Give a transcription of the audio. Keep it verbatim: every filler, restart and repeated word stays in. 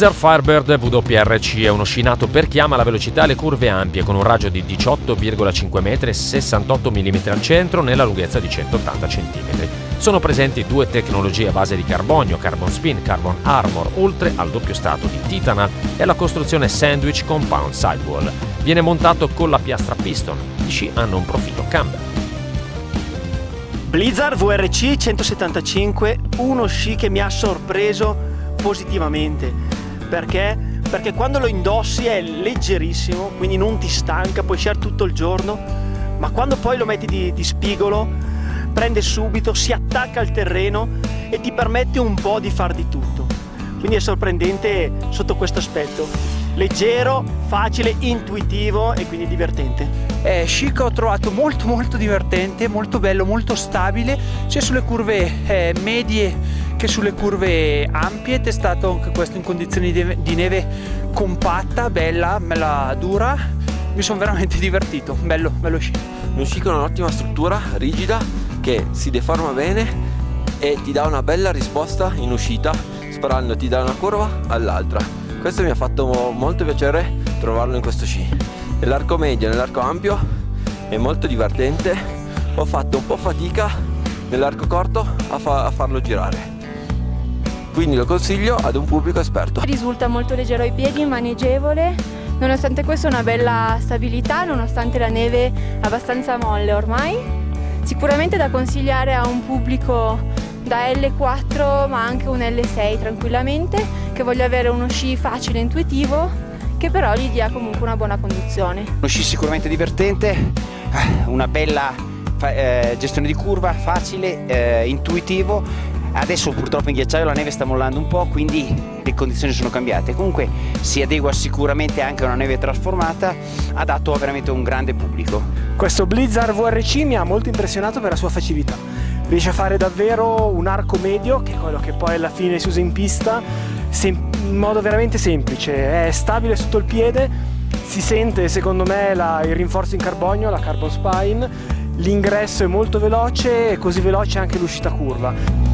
Blizzard Firebird W R C è uno sci nato per chi ama la velocità e le curve ampie, con un raggio di diciotto virgola cinque metri e sessantotto millimetri al centro nella lunghezza di centottanta centimetri. Sono presenti due tecnologie a base di carbonio, Carbon Spin, Carbon Armor, oltre al doppio strato di Titanal e alla costruzione Sandwich Compound Sidewall. Viene montato con la piastra piston. Gli sci hanno un profilo camber. Blizzard V R C centosettantacinque, uno sci che mi ha sorpreso positivamente. Perché? Perché quando lo indossi è leggerissimo, quindi non ti stanca, puoi sciare tutto il giorno, ma quando poi lo metti di, di spigolo prende subito, si attacca al terreno e ti permette un po' di far di tutto. Quindi è sorprendente sotto questo aspetto. Leggero, facile, intuitivo e quindi divertente. È sci che ho trovato molto molto divertente, molto bello, molto stabile, sia sulle curve eh, medie che sulle curve ampie. Testato anche questo in condizioni di neve compatta, bella, bella dura. Mi sono veramente divertito, bello, bello sci. Uno sci con un'ottima struttura, rigida, che si deforma bene e ti dà una bella risposta in uscita, sparandoti da una curva all'altra. Questo mi ha fatto molto piacere trovarlo in questo sci. Nell'arco medio e nell'arco ampio è molto divertente. Ho fatto un po' fatica nell'arco corto a, fa a farlo girare, quindi lo consiglio ad un pubblico esperto. Risulta molto leggero ai piedi, maneggevole, nonostante questo una bella stabilità, nonostante la neve abbastanza molle ormai. Sicuramente da consigliare a un pubblico da L quattro ma anche un L sei tranquillamente, che voglia avere uno sci facile e intuitivo, che però gli dia comunque una buona conduzione. Uno sci sicuramente divertente, una bella eh, gestione di curva, facile, eh, intuitivo. Adesso purtroppo in ghiacciaio la neve sta mollando un po', quindi le condizioni sono cambiate. Comunque si adegua sicuramente anche a una neve trasformata, adatto a veramente un grande pubblico. Questo Blizzard V R C mi ha molto impressionato per la sua facilità. Riesce a fare davvero un arco medio, che è quello che poi alla fine si usa in pista, in modo veramente semplice. È stabile sotto il piede, si sente secondo me la, il rinforzo in carbonio, la Carbon Spine, l'ingresso è molto veloce e così veloce anche l'uscita curva.